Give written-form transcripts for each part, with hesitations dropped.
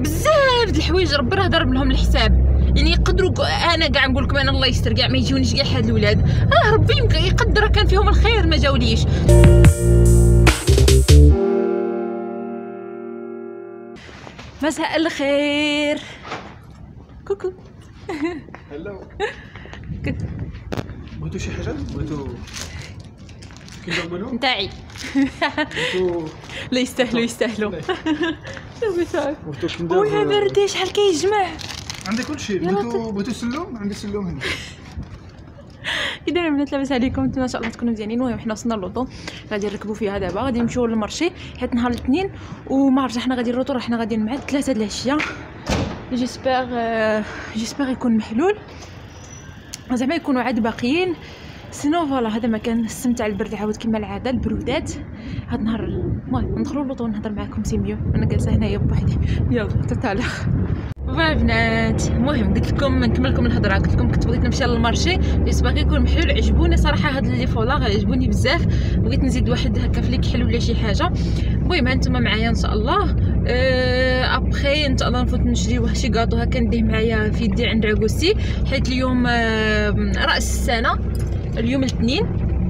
بزاف د الحوايج ربي راه ضرب لهم الحساب. يعني يقدروا انا كاع نقول لكم انا الله يستر كاع ما يجونيش كاع هاد الاولاد، ربي يمكن يقدر كان فيهم الخير ما جاوليش. مساء الخير. كوكو. هلو. بغيتو شي حاجه؟ بغيتو كنديروا نتاعي بغيتو لا يستاهلوا شوفي صافي. بغيتو كندير ويا بردي شحال كيجمع. عندي كلشي. بغيتو سلوم؟ عندي سلوم هنا. اذا البنات لاباس عليكم؟ نتمنى ان شاء الله تكونوا مزيانين. المهم حنا وصلنا للوطو غادي نركبوا فيها دابا، غادي نمشيو للمارشي حيت نهار الاثنين وما عرفت حنا غادي نروطو، حنا غاديين مع 3 د العشيه. جيسبر يكون محلول زعما يكونوا عاد باقيين. سينو فوالا هذا ما كان نستمتع البرد عاود كما العاده البرودات هاد النهار. المهم ندخلوا للوطو ونهضر معكم سي ميو، انا جالسه هنايا بوحدي. يلا تتعالى فوالا بنات. المهم قلت لكم نكمل لكم الهضره، قلت لكم كنت بغيت نمشي للمارشي جيسبر يكون محلول. عجبوني صراحه هاد لي فولا عجبوني بزاف، بغيت نزيد واحد هكا في لي كحل ولا شي حاجه. المهم هانتوما معايا ان شاء الله. ابخي ان شاء الله نفوت نشري شي كاطو هكا نديه معايا في يدي عند عكوستي حيت اليوم راس السنه، اليوم الاثنين.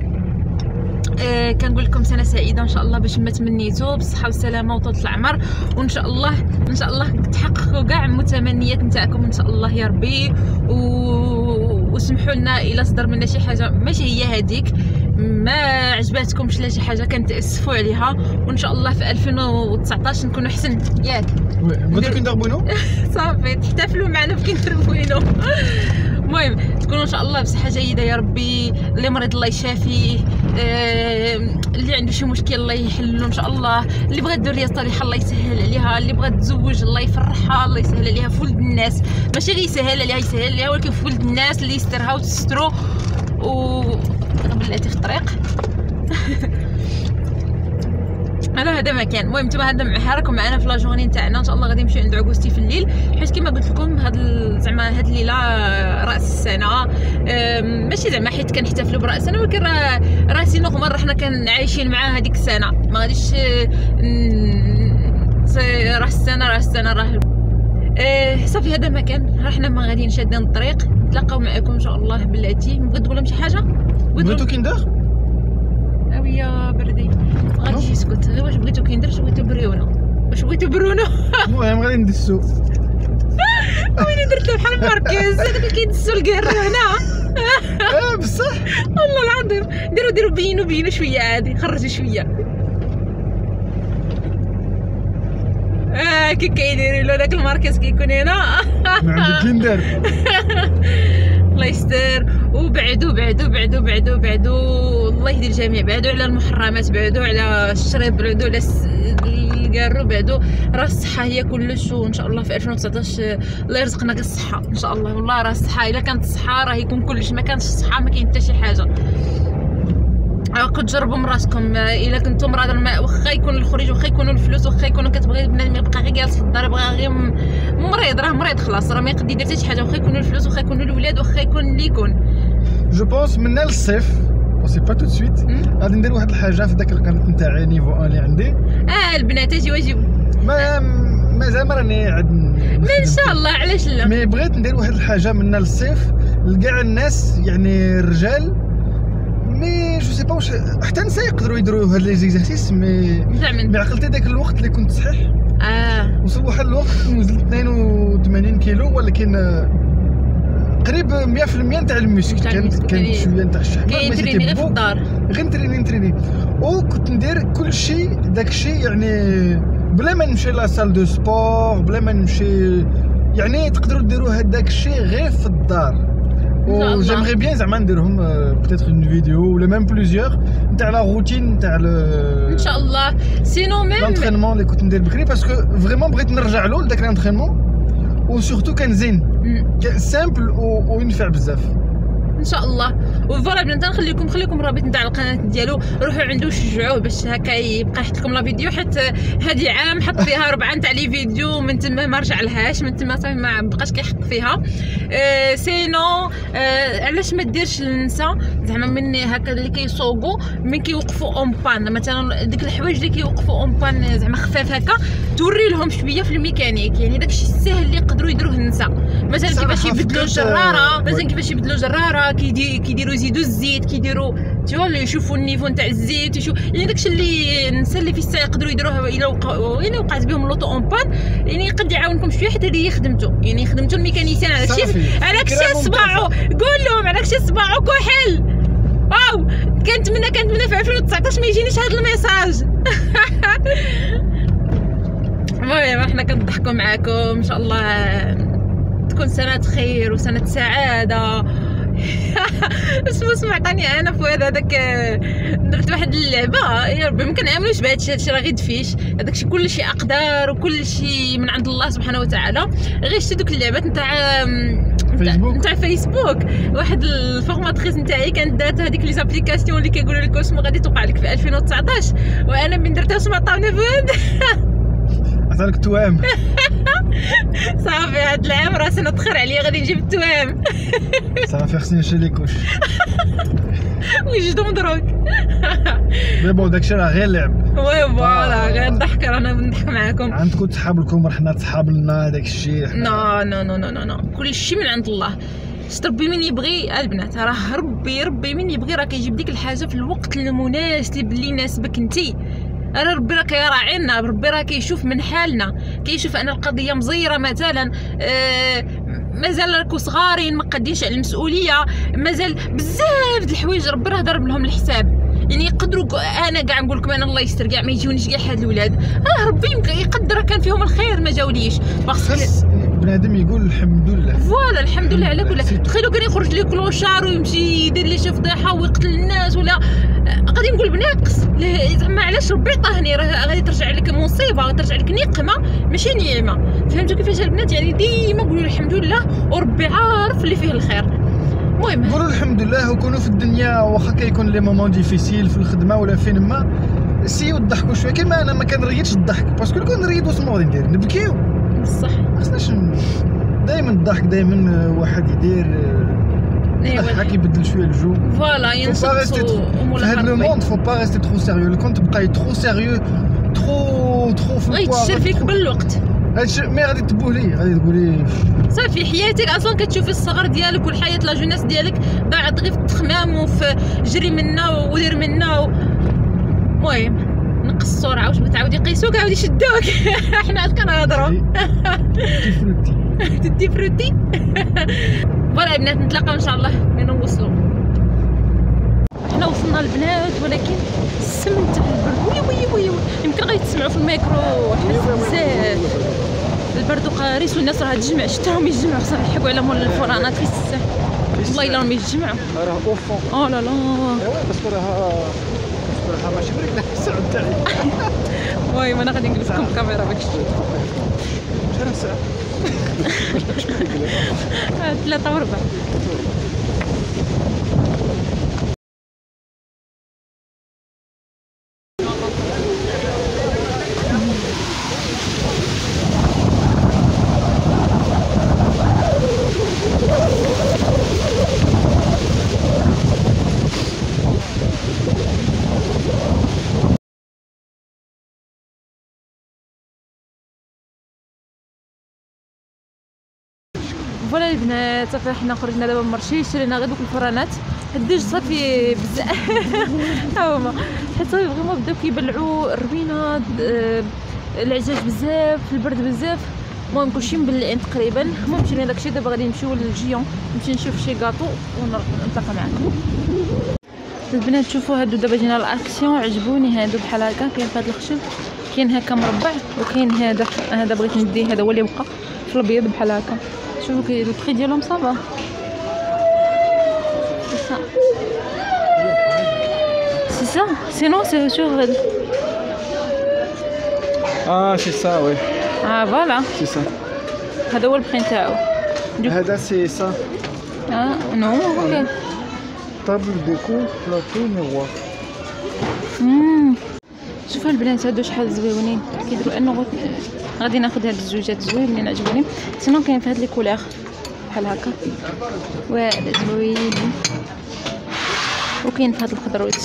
كنقول لكم سنه سعيده ان شاء الله باش ما تمنيتو بالصحه والسلامه وطول العمر، وان شاء الله تحققوا كاع المتمنيات نتاعكم ان شاء الله يا ربي. وسمحوا لنا الا صدر منا شي حاجه ماشي هي هذيك ما عجباتكمش لا شي حاجه كنتاسفوا عليها، وان شاء الله في 2019 نكونوا احسن. ياك بغيتو كندير بونو صافي تحتفلوا معنا في كندير بونو. المهم تكونوا ان شاء الله بصحه جيده يا ربي. اللي مريض الله يشافيه، اللي عنده شي مشكل الله يحلو ان شاء الله، اللي بغات الذريه الصالحه الله يسهل عليها، اللي بغات تزوج الله يفرحها الله يسهل عليها في ولد الناس، ماشي غير يسهل عليها ولكن في ولد الناس اللي يسترها وتسترو بلاتي في الطريق. انا هذا ما كان. المهم نتوما هذا راكم معنا في لا جورني نتاعنا ان شاء الله. غادي نمشيو عند عكوستي في الليل حيت كما قلت لكم زعما هاد الليله راس السنه، ماشي زعما حيت كنحتفلوا براس السنه ولكن راسي نورمال حنا كان عايشين معاه هذيك السنه، ما غاديش راس السنه راه صافي. هذا ما كان. حنا ما غاديين شادين الطريق. نتلاقاو معكم ان شاء الله بلاتي. بغيت تقول لهم شي حاجه؟ بغيتو كندير اويا بردي ما غاديش يسكت. غير واش بغيتو كندير واش بغيتو برونو المهم غادي ندسو. وين درت بحال مركز هذاك اللي كيدسوا الكار هنا. بصح والله العظيم ديروا بينوا شويه عادي، خرجوا شويه. كي كيديروا له داك المركز كيكون هنا. ما عندك كندير. الله يستر. وبعدوا الله يهدي الجميع. بعدوا على المحرمات، بعدوا على الشرب، بعدوا على الكارو، بعدوا راه الصحه هي كلش. وان شاء الله في 2019 الله يرزقنا الصحه ان شاء الله. والله راه الصحه الا كانت الصحه راه يكون كلش، ما كانتش الصحه ما كاين حتى شي حاجه. جربوا من راسكم الا كنتم مراد واخا يكون الخروج واخا يكونوا الفلوس واخا يكونوا كتبغي بنادم يبقى غير جالس في الدار يبغى غير مريض، راه مريض خلاص، راه ما يقدر يدير حتى شي حاجه واخا يكونوا الفلوس واخا يكونوا الولاد واخا يكون اللي يكون. جو بونس من للصيف سي با تو سويت غادي ندير واحد الحاجه في داك القنت نتاعي نيفو 1 اللي عندي. البنات اجيو مازال راني عاد ان شاء الله. علاش لا؟ مي بغيت ندير واحد الحاجه من للصيف لكاع الناس، يعني الرجال مي جو سي با واش حتى النساء يقدروا يديروا هاد لي زيكزارسيس. مي عقلتي داك الوقت اللي كنت صحيح وصل واحد الوقت نزلت 82 كيلو، ولكن قريب 100% نتاع الميسك. كان شويه نتاع الشحمه ماشي كيبو في الدار غير نتريني وكنت ندير كلشي داكشي يعني بلا ما نمشي لا سال دو سبور، بلا ما نمشي، يعني تقدروا ديروا هذاك الشيء غير في الدار. وجيمغي بيان زعما نديرهم بوتيتر اون فيديو ولا ميم بليزيور نتاع لا روتين نتاع ان شاء الله. سينو ميم لانترينمون اللي كنت ندير بكري باسكو فريمون بغيت نرجع له لذاك لانترينمون، وسورتو كان زين كان سامبل وينفع بزاف. ان شاء الله. وفوالا بنات نخليكم الرابط نتاع القناه ديالو، روحوا عنده شجعوه باش هكا يبقى يحط لكم لا فيديو، حيت هذه عام حط فيها 4 نتاع لي فيديو، من تما ما رجع لهاش، من تما صافي ما بقاش كيحط فيها. سينو علاش ما ديرش النساء زعما من هكا اللي كيسوقوا من كيوقفوا اون بان، مثلا ديك الحوايج اللي كيوقفوا اون بان زعما خفاف هكا، توري لهم شويه في الميكانيك، يعني داكشي الساهل اللي يقدروا يديروه النساء. مثلا كيفاش يبدلوا الجراره، مثلا كيفاش يبدلوا جراره، كيديروا يزيدوا الزيت، كيديروا تيوا اللي يشوفوا النيفو نتاع الزيت، يشوف يعني داكشي اللي النساء اللي في الساعه يقدروا يديروه الا وقعت بهم لوطو اون بان، يعني يقد يعاونكم شويه حيت هذه هي خدمته، يعني خدمته الميكانيسيان. على داكشي صباعو، قول لهم على داكشي صباعو كحل. واو كنتمنى في 2019 ما يجينيش هذا الميساج. المهم احنا كنضحكوا معاكم، ان شاء الله تكون سنة خير وسنة سعادة. سمعتني انا فؤاد هذاك درت واحد اللعبه، يا ربي ما كنعملوش بهادشي راه غير دفيش، هذاكشي كلشي اقدار وكلشي من عند الله سبحانه وتعالى. غير شتي دوك اللعبات نتاع فيسبوك، واحد الفورماتريس نتاعي كانت دات هذيك لي زابليكاسيون اللي كيقولوا لك واش غادي توقع لك في 2019، وانا من درتها واش عطاوني فؤاد. عطاك التوام. صافي هاد العام راه سنة تخر عليا، غادي نجيب التوام. صافي خصني نشري لي كوش ويجدو مدروك. مي بون داكشي راه غير لعب. وي فوالا غير الضحك، رانا نضحك معاكم. عندكم صحاب لكم، حنا صحاب لنا داكشي. نو نو نو نو نو كلشي من عند الله. ربي من يبغي البنات، راه ربي من يبغي راه كيجيب ديك الحاجه في الوقت المناسب اللي يناسبك انتي. راه ربي راه كيراعينا، ربي راه كيشوف من حالنا، كيشوف ان القضيه مزيره مثلا، مازال راكو صغارين ما قادينش على المسؤوليه، مازال بزاف د الحوايج ربي راه ضرب لهم الحساب. يعني يقدروا انا كاع نقول لكم انا الله يستر كاع ما يجونيش كاع هاد الولاد، ربي يقدر كان فيهم الخير ما جاوليش. خاص بنادم يقول الحمد لله. فوالا الحمد لله على كل حال. تخيلوا كان يخرج لي كلوشار ويمشي يدير لي شي فضيحه ويقتل الناس، ولا غادي نقول بناقص زعما علاش ربي عطاهني، راه غادي ترجع لك مصيبه، غادي ترجع لك نقمه ماشي نعمه. فهمتوا كيفاش البنات؟ يعني ديما قولوا الحمد لله وربي عارف اللي فيه الخير. المهم قولوا الحمد لله وكونوا في الدنيا واخا كيكون لي مومون ديفيسيل في الخدمه ولا فين ما، سيو تضحكوا شويه. كيما انا ما كنريدش الضحك، باسكو كون نريدو سما غادي ندير نبكيو بصح. خصناش دائما الضحك، دائما واحد يدير يضحك يبدل شويه الجو. فوالا ينسقسوا في هاد لو موند فو با ريستي ترو سيريو. لو كنت تبقاي ترو سيريو ترو في غيتشر فيك بالوقت. هادشي مي غادي تبوهلي، غادي تقولي صافي حياتك اصلا كتشوفي الصغر ديالك والحياه لا جوناس ديالك ضاعت غير في التخمام وفي جري منا ودير منا المهم نقص السرعه واش بتعاود يقيسوك عاود يشدوك. حنا كنهضروا تدي فروتي. فوالا البنات نتلاقاو ان شاء الله من نوصلوا. حنا وصلنا البنات، ولكن السم تاع البرد وي يمكن غيتسمعوا في الميكرو بزاف. البرد قارس والناس راه تجمع، شتاهم يتجمعوا، خصنا نلحقوا على مول الفرانات في الساعه. والله الا راهم يتجمعوا. راه اوفون. او لا لا. ايوا باسكو راه ماشي بريك الساعه تاعي. المهم انا غادي نجلس لكم الكاميرا باش تشوفوا. شحال الساعه؟ 3:15. فوالا البنات صافي حنا خرجنا دابا من مرشي، شرينا غير دوك الفرانات هدوج صافي بزاف. ها هما حيت صافي فريمون بداو كيبلعوا الروينه، العجاج بزاف، البرد بزاف. المهم كلشي مبلعين تقريبا. المهم شرينا داكشي، دابا غادي نمشيو للجيون نمشي نشوف شي كاطو ونتلاقى معاكم. البنات شوفوا هادو دابا جينا الاكسيون، عجبوني هادو بحال هكا. كاين في هاد الخشب، كاين هكا مربع، وكاين هذا بغيت نديه، هذا هو اللي بقى في الابيض بحال هكا. شوفوا كي لو بري ديالهم صافا. سي سا سينو سي شوف هذا. سي سا وي. فوالا سي سا. هذا هو البري نتاعو. هذا سي سا. نو اوكي. طابل ديكو بلاطو ميغوار. شوفوا البنات هادو شحال زويونين كيديروا انه غادي ناخذ هاد الزوجات زوينين عجبوني. سينو كاين في هاد لي كولور بحال هكا وهذا زوين، وكاين في هاد الخضروات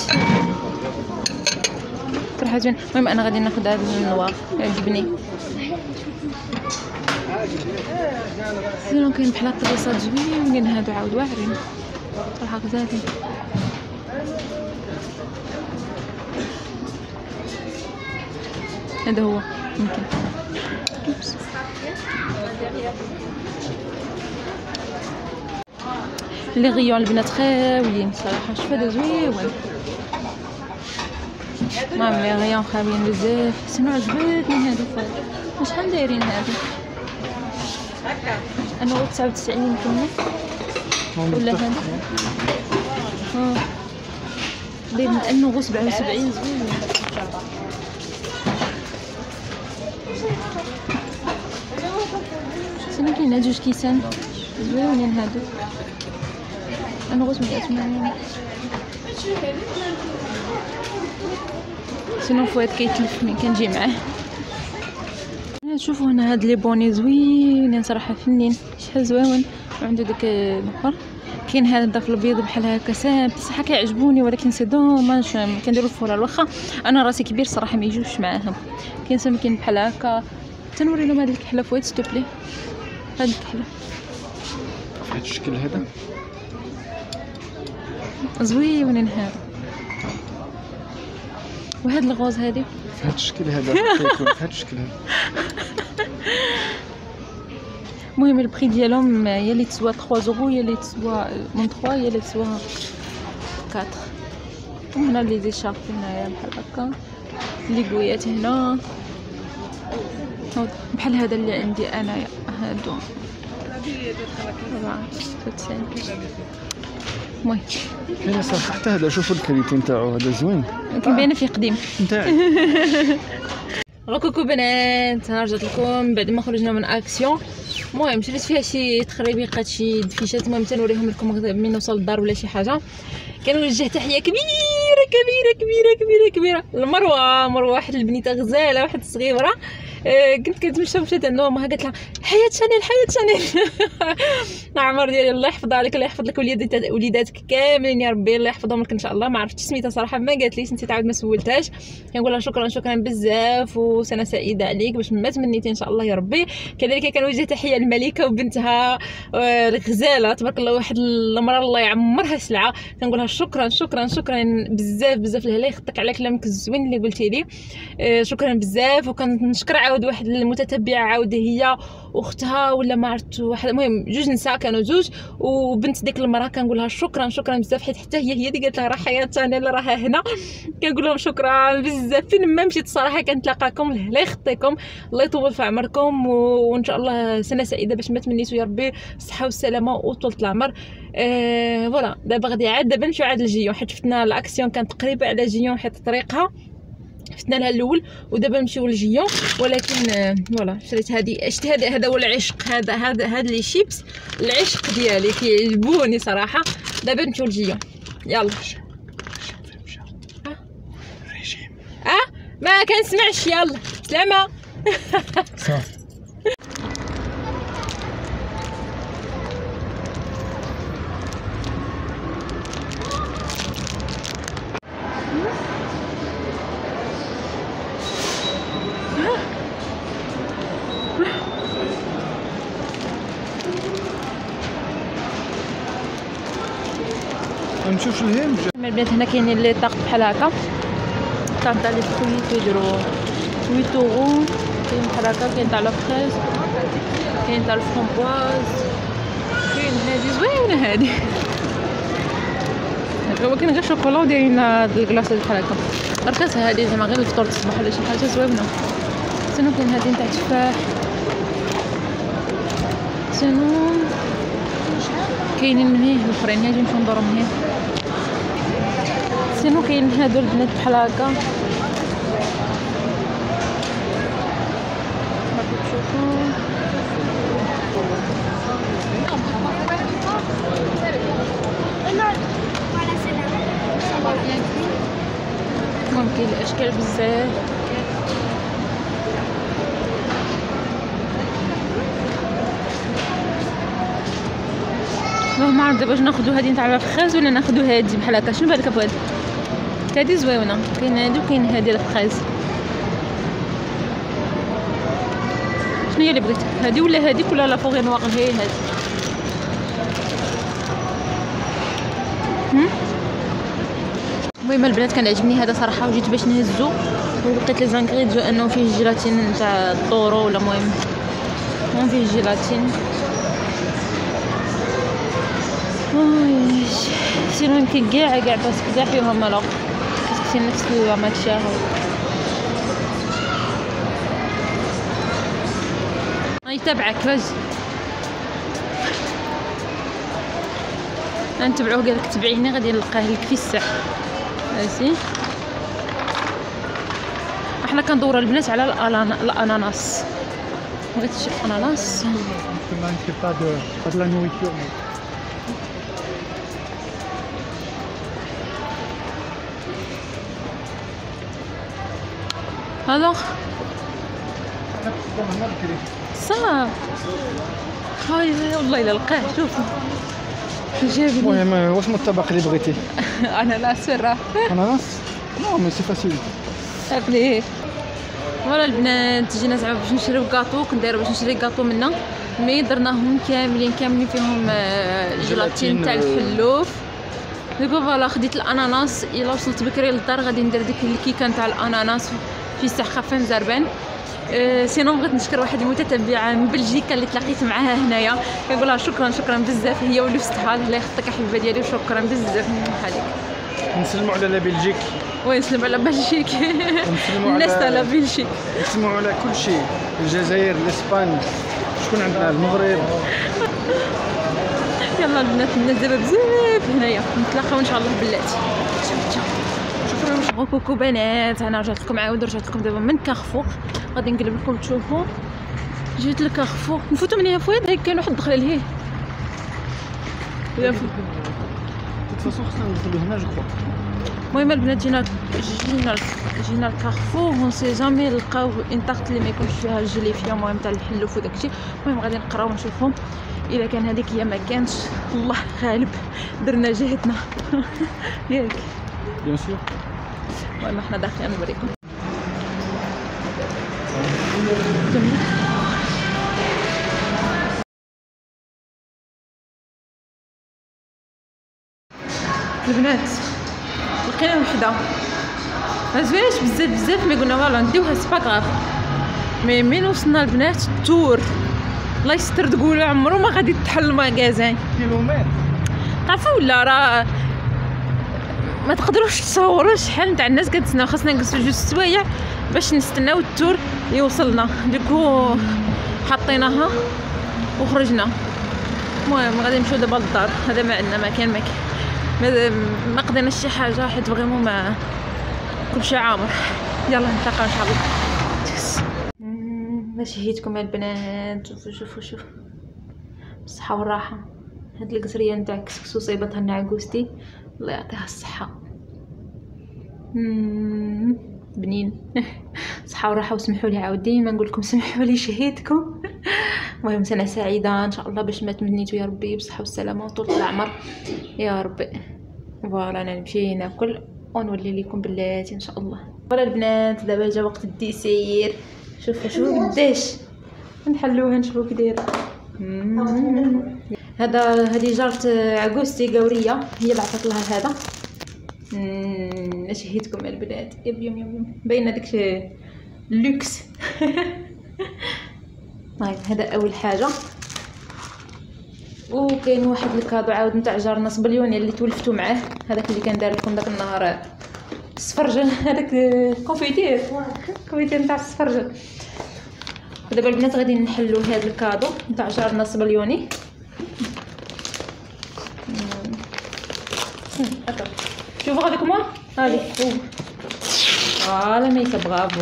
صراحه زوين. المهم انا غادي ناخذ هاد النوار عجبني. سينو كاين بحال الطريصات زوينين هادو عاود واعرين صراحه غزالين. هذا هو يمكن لي غيون البنات خاويين صراحه. شوف هذا زوين، المهم لي غيون خاويين بزاف. سينو عجبتني هادو فات. شحال دايرين هادو؟ انا 99 يمكن ولا هذا داير انه 77 زوين. سينو كاين هاد جوج كيسان زوينين هادو. انا غوص 180. سينو فؤاد كيتلف ملي كنجي معاه. شوفوا هنا هاد لي بوني زوينين صراحه فنين شحال زوين. وعنده داك الاخر كاين هذا في الابيض بحال هكا سامبل صح كيعجبوني، ولكن سي دوماج كنديرو الفولار واخا انا راسي كبير صراحه ما يجوش معاهم. كاين سامبل كاين بحال هكا. تنوري لهم هاد الكحله فويت ستوبلي. هاد الكحله في هاد الشكل هذا زوينين هادو. وهاد الغوز هادي في هاد الشكل هذا كيكون في هاد الشكل هذا. المهم البري ديالهم يا اللي تسوى 3 يورو يا اللي تسوى من 3 يا اللي تسوى 4. وهنا لي زيشارب هنايا بحال هكا. لي كويات هنا بحال هذا اللي عندي انايا هادو 94. المهم كاين صراحه حتى هذا شوفوا الكاليتي نتاعو هذا زوين كيبان فيه قديم نتاعي. كوكو بنات، انا رجعت لكم بعد ما خرجنا من اكسيون. المهم شريت فيها شي تخريبيقات شي دفيشات. المهم تنوريهم لكم من نوصل للدار ولا شي حاجه. كنوجه تحيه كبيره كبيره كبيره كبيره كبيره لمروه واحد البنيته غزاله واحد صغيره. كنت كنتمشى مشات عندها امها قالت لها حياه شانيل حياه شانيل. عمر ديالي الله يحفظها لك الله يحفظ لك وليداتك كاملين يا ربي الله يحفظهم لك ان شاء الله. ما عرفتش سميتها صراحه ما قالت ليش نسيت عاود ما سولتهاش. كنقول لها شكرا بزاف وسنه سعيده عليك باش ما تمنيتي ان شاء الله يا ربي. كذلك كنوجه تحيه للملكه وبنتها الغزاله تبارك الله واحد المراه الله يعمرها سلعه. كنقول لها شكرا بزاف لهلا يخطك على كلامك الزوين اللي قلتي لي. شكرا بزاف. وكنشكر عاود واحد المتتبعه عاود هي واختها ولا ما عرفت واحد المهم جوج نساء كانوا جوج وبنت ديك المراه كنقول لها شكرا بزاف حيت حتى هي اللي قالت لها راه حياه انا راها هنا. كنقول لهم شكرا بزاف. فين ما مشيت الصراحه كنتلاقاكم الله يخطيكم الله يطول في عمركم وان شاء الله سنه سعيده باش ما تمنيتوا يا ربي الصحه والسلامه وطولة العمر. فوالا دابا غادي دابا نمشيو عاد لجيون حيت شفنا الاكسيون كانت قريبه على جيون حيت طريقها فتنا لها الاول ودابا نمشيو لجيون. ولكن فوالا شريت هذا هو العشق. هذا لي شيبس العشق ديالي كيعجبوني صراحه. دابا نمشيو لجيون يلا. ريجيم ما كنسمعش. يلا سلامه. صافي نشوف الهيم. البنات هنا كاينين لي طاق بحال هكا كان تاع لي فروي كيديروا 8 يورو. كاين بحال هكا كاين تاع لا فريز كاين تاع الفرامبواز كاين هادي زوينه هادي. هو كاين غير شوكولا ودايرين هاد الكلاص بحال هكا رخيصه هادي زعما غير الفطور الصباح ولا شي حاجه زوينه. سينو كاين هادي تاع التفاح. سينو كاينين هيه الاخرين هاجي نمشيو ندورهم هيه. سينو كاين هادو البنات بحال هكا راكم تشوفوا. كاين الاشكال بزاف. ما عرفت دابا واش ناخذوا هذه نتاع الفخاز ولا ناخذوا هذه بحال هكا. شنو بالك ابو هذه زوينه. كاين هذه وكاين هذه الفخاز. شنو هي اللي بغيت؟ هذه ولا هذيك ولا لا فوغي نواق؟ هي هذه. المهم البنات كان عجبني هذا صراحه، وجيت باش نهزو ولقيت لي زانغريديون انه فيه جيلاتين نتاع الطورو ولا المهم فيه جيلاتين. سينو يمكن كاع باسكو كاع فيهم ملق باسكو نفس الماتشا هو. راني تابعك فاز نتبعوه. قالك تبعيني غادي نلقاه لك في الساحه ماشي. احنا كندوروا البنات على الاناناس. بغيتي شي اناناس؟ هذا صح. هاي والله الا لقاه. شوف جابني. المهم واش الطبق اللي بغيتي؟ اناناس راه اناناس. نو مي سي فاسيل. عرفتي فوالا البنات جينا زعما باش نشريو كاطو. كنديرو باش نشري كاطو منا مي درناهم كاملين فيهم جيلاتين تاع الحلوف. دابا فوالا خديت الاناناس. الا وصلت بكري للدار غادي ندير ديك الكيكه نتاع الاناناس في سخافه مزربان. سينو بغيت نشكر واحد المتتبعه من بلجيكا اللي تلاقيت معاها هنايا، كنقولها شكرا بزاف هي ولوستها. الله يخطيك حبيبه ديالي وشكرا بزاف من حالك. نسلموا على لا بلجيك. ونسلم على بلجيك. الناس على بلجيك. نسلموا على كل شيء. الجزائر، الاسبان، شكون عندنا؟ المغرب. يلا البنات الناس دابا بزاف هنايا. نتلاقاو ان شاء الله بلاتي. شكرا. كوكو بنات، انا رجعت لكم دابا من كارفور. غادي نقلب لكم تشوفوا. جيت لكارفور نفوتوا من هنا فويد. هيك كاين واحد دخل لهيه. فاصون خصنا ندخلو هنا جو كخوا. المهم البنات جينا الكارفور. اون سي جامي نلقاو اون طارت اللي ما يكونش فيها الجلي فيها المهم تاع الحلوف وداكشي. المهم غادي نقراو ونشوفو اذا كان هذيك هي ما كانش. الله غالب درنا جهدنا. ياك بيان سور. المهم حنا داخلين نوريكم. البنات لقينا وحده ما زويناش بزاف مي قلنا فوالا نديوها سي با غاف. مي من وصلنا البنات التور الله يستر تقولوا عمرو ما غادي تحل المغازان كيلومتر. تعرفوا ولا راه ما تقدروش تصوروا شحال تاع الناس كتسناو. خاصنا نجلسوا جوج سوايع باش نستناو التور يوصلنا. ديكو حطيناها وخرجنا. المهم غادي نمشيو دابا للدار. هذا ما عندنا ما كان ما قدرناش شي حاجه حيت فريمون ما كلشي عامر. يلا نتلاقاو ان شاء الله. ماشي هيتكم البنات. شوفوا بالصحه والراحه. هاد القزريه نتاع كسكسو صيبتها النعكوستي الله يعطيها الصحه. بنين. صحه وراحه. وسمحوا لي عاود ديما نقول لكم سمحوا لي شهيتكم. المهم سنه سعيده ان شاء الله باش ما تمنيتو يا ربي بالصحه والسلامه وطول العمر يا ربي. فوالا انا نمشي ناكل ونولي لكم بلاتي ان شاء الله. فوالا البنات دابا جا وقت الديسير. شوفوا قداش نحلوها نشوفوا كي دايره. هذه جارت عقوستي قوريه هي اللي عطات لها هذا. شهيتكم البنات. يم باينه داك اللوكس. طيب هذا اول حاجه. وكاين واحد الكادو عاود نتاع جارنا صبليوني اللي تولفتو معاه. هذاك اللي كان دار لكم داك النهار السفرجل. هذاك كونفيتير نتاع السفرجل. ودابا البنات غادي نحلو هذا الكادو نتاع جارنا صبليوني. شوفوا هذاك هو هذه فوالا ميكا برافو.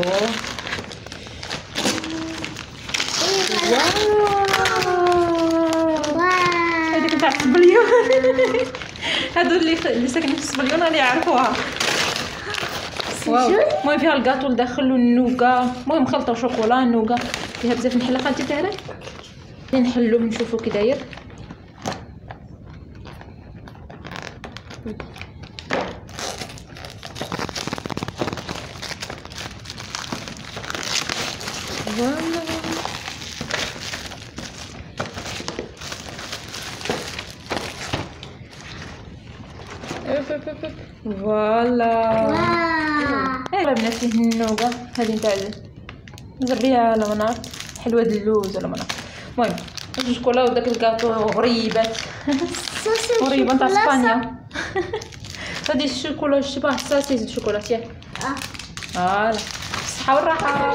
هذيك نتاع الصبليون. هادو اللي ساكنين في الصبليون اللي يعرفوها. واو المهم فيها الكاطو ندخلو النوكا، المهم خلطه شوكولا نوكا فيها بزاف نحلها خالتي تاعنا نحلوه نشوفو كي داير. فوالا ايوا البنات فيه النوكا هذه نتاع نزربيها على منار حلوه د اللوز ولا منار. المهم الشوكولا وداك الكاطو غريبات غريبه نتاع اسبانيا. هذه الشوكولا شبه حساسيه الشوكولا ياك فوالا بالصحه والراحه.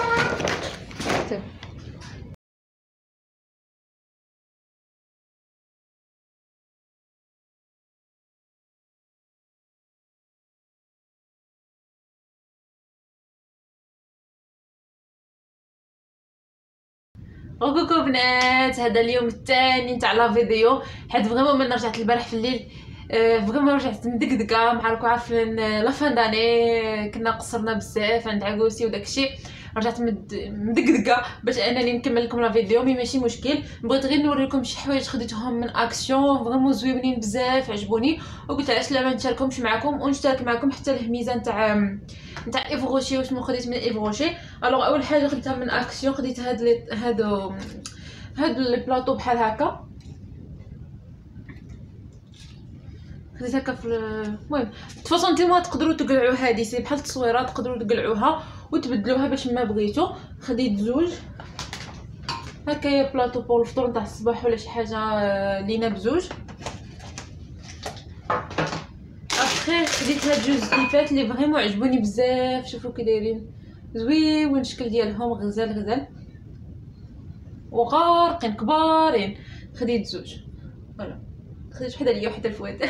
اوكوكو بنات، هذا اليوم الثاني تاع لا فيديو حيت فريمون من رجعت البارح في الليل فريمون رجعت مدقدقه معاكم عارفين لا فان داني كنا قصرنا بزاف عند عكوسي وداكشي رجعت مدقدقه باش انني نكمل لكم لا فيديو مي ماشي مشكل. بغيت غير نوريكم شي حوايج خديتهم من اكسيون فريمون زوينين بزاف عجبوني وقلت علاش لا ما نشاركهمش معكم ونشترك معكم حتى الهميزه نتاع ايفغوشي واش خديت من ايفغوشي. الوغ اول حاجه خديتها من اكسيون خديت هادو لي بلاطو بحال هكا خديت هكا في المهم تفاصون نتوما تقدروا تقلعوا هذه سي بحال التصويره تقدروا تقلعوها وتبدلوها باش ما بغيتو. خديت زوج هكايا بلاطو بور الفطور نتاع الصباح ولا شي حاجه لينا بزوج. ابخي خديت هاد جوج زيفات لي فريمون عجبوني بزاف شوفوا كي دايرين زويون الشكل ديالهم غزال وغارقين كبارين. خديت زوج فوالا خديت وحده ليا وحده لفؤاد.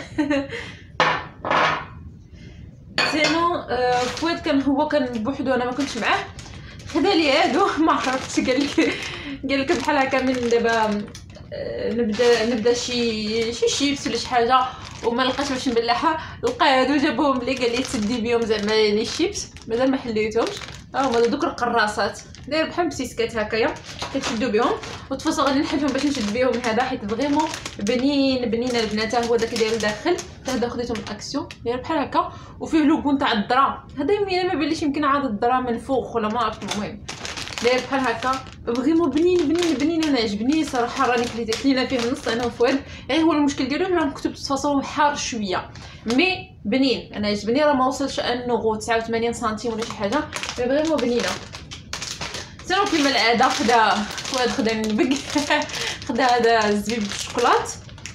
سينو فؤاد كان هو كان بوحدو انا ما كنتش معاه خدا لي هادو ما عرفتش قال لك بحال هكا من دابا نبدا شي شيبس ولا شي حاجه وما لقاش باش نبلعها لقى هادو جابوهم لي قال لي تسدي بهم زعما لي الشيبس مازال ما حليتهمش هما دوك القراصات داير بحال بسيسكات هكايا كتشدو بهم وتفاصيل غادي نحلهم باش نشد بهم هذا حيت فريمون بنين البنات. هو داك داير داخل هذا خديته من اكسيون داير بحال هكا وفيه لوغو نتاع الدرا هذا ما باليش يمكن عاد الدرا من فوق ولا ما عرفت. المهم داير بحال هكا فريمون بنين انا عجبني صراحه راني كلينا فيه النص انا وفؤاد. يعني هو المشكل ديالو راه كتبت تفاصيل حار شويه مي بنين انا عجبني راه ما وصلش انه 89 سنتيم ولا شي حاجه مي فريمون بنينه. سيرو كيما العاده خدا النبق خدا هذا الزبيب بالشوكولات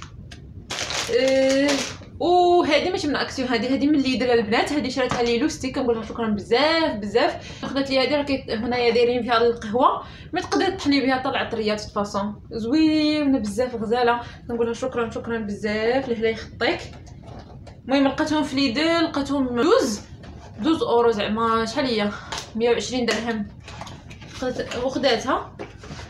وهذه ماشي من اكسيون هذه من ليدر البنات. هذه شريتها لي لوستي كنقول لها شكرا بزاف خدات لي هذه راه هنايا دايرين فيها القهوه ما تقدر تحني بها طلع طريات فاصون زوينه بزاف غزاله كنقول لها شكرا بزاف لهلا يخطيك. المهم لقيتهم في ليدر لقيتهم 12 اورو زعما شحال هي 120 درهم وخداتها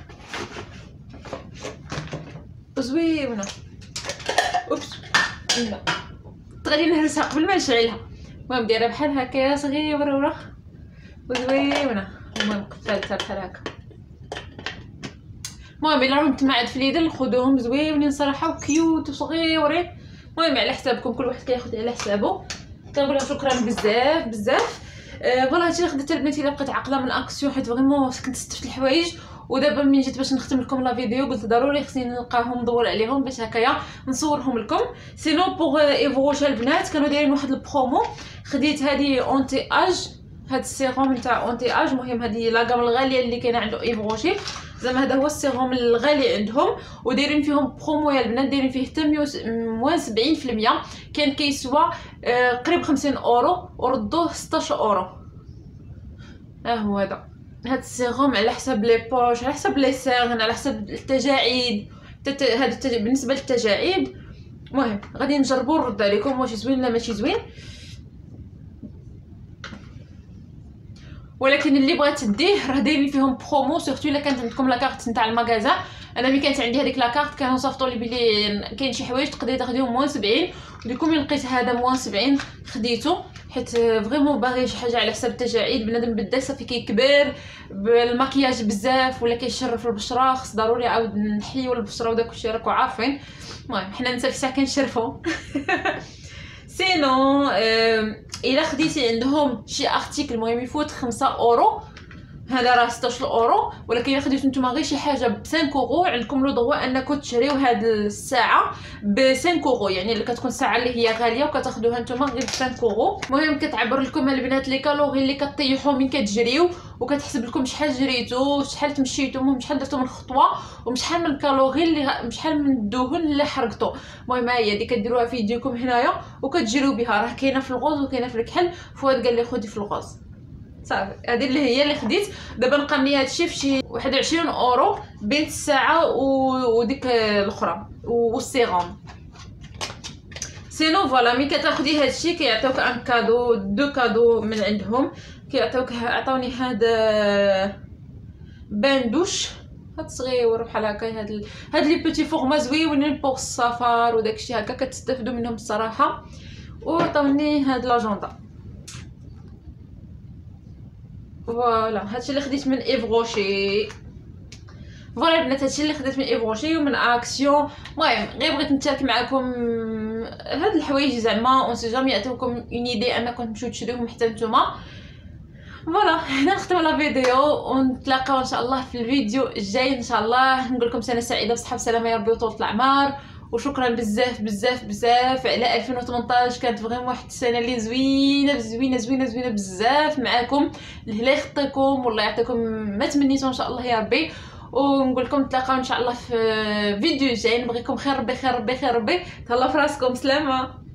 زوينه. اوبس لا غادي نهرسها قبل ما نشعلها. المهم دايره بحال هكايا صغيره وزوينه. المهم قفلتها بحال هكا. المهم الا راهم تمعد في ليدل خذوهم زوينين صراحه وكيوت وصغيورين. المهم على حسابكم كل واحد كياخذ على حسابه. كنقول لهم شكرا بزاف فوالا هادشي اللي خديت البنات. الا بقيت عاقله من اكسيون حيت فريمون كنت استفدت الحوايج ودابا ملي جيت باش نختم لكم لا فيديو قلت ضروري خصني نلقاهم ندور عليهم باش هكايا نصورهم لكم. سينو بوغ ايفغوشي البنات كانوا دايرين واحد البرومو خديت هذه اونتي اج هاد السيروم نتاع اونتي اج. المهم هذه لاكام الغاليه اللي كاينه عند ايفغوشي زعما هذا هو السيروم الغالي عندهم ودايرين فيهم برومو يا البنات دايرين فيه حتى موان 70% كان كيسوا قريب 50 اورو وردوه 16 اورو. هو هاد السيروم على حسب لي بوش على حسب لي سيرن على حسب التجاعيد هذا بالنسبه للتجاعيد. المهم غادي نجربوا نرد عليكم واش زوين ولا ماشي زوين ولكن اللي بغات تديه راه دايرين فيهم برومو سورتو الا كانت عندكم لاكارت نتاع المغازا. انا ملي كانت عندي هذيك لاكارت كانوا صيفطوا لي بلي كاين شي حوايج تقدري تاخديهم موان 70 وديكم لقيت هذا موان 70 خديته حيت فريمون باغي شي حاجه على حساب التجاعيد. بنادم بدا صافي كيكبر بالمكياج بزاف ولا كيشرف البشره، خص ضروري عاود نحيو البشره وداك الشيء راكو عارفين. المهم حنا نتا في ساعه كنشرفوا. سينو الا خديتي عندهم شي ارتيكل المهم يفوت 5 اورو، هذا راه 16 اورو، ولكن الا خديتو نتوما غير شي حاجه ب 5 اورو عندكم لو دروا انكم تشريو هاد الساعه ب 5 اورو، يعني اللي كتكون الساعه اللي هي غاليه وكتاخذوها نتوما غير ب 5 اورو. المهم كتعبر لكم البنات لي كالوري اللي كطيحوا من كتجريو، وكتحسب لكم شحال جريتو، شحال تمشيتو، المهم شحال درتو من خطوه، وشحال من الكالوري اللي شحال من الدهون اللي حرقتو. المهم هي هذه كديروها في يديكم هنايا وكتجريو بها، راه كاينه في الغوز وكاينه في الكحل. فؤاد قال لي خدي في الغوز صافي. هذه اللي هي اللي خديت. دابا نقى لي هادشي فشي 21 اورو بين الساعه وديك الاخرى والسيروم. سينو فوالا ملي كتاخدي هادشي كيعطيوك ان كادو، دو كادو من عندهم. كيعطيوك عطاوني هاد بان دوش هاد صغيور بحال هكا، هاد لي بوتي فورما زويونين بوغ السفر وداكشي هكا كتستافدوا منهم الصراحه. وعطاوني هاد لاجوندا فوالا. هادشي اللي خديت من ايفغوشي. فوالا البنات هادشي اللي خديت من ايفغوشي ومن اكسيون. المهم غير بغيت نشارك معكم هاد الحوايج زعما اون سي جامي يعطيوكم اون ايدي انكم تمشيو تشريوهم حتى نتوما. فوالا هنا نختم لا فيديو ونتلاقاو ان شاء الله في الفيديو الجاي ان شاء الله. نقول لكم سنه سعيده بصحه وسلامه يا ربي وطول الاعمار، وشكرا بزاف بزاف بزاف على 2018. كانت فريمون واحد السنه اللي زوينه بزاف معاكم. الله يخطيكم والله يعطيكم ما تمنيتو ان شاء الله يا ربي. ونقول لكم نتلاقاو ان شاء الله في فيديو جاي. نبغيكم خير ربي خير ربي خير ربي. تهلاو في راسكم. سلامه.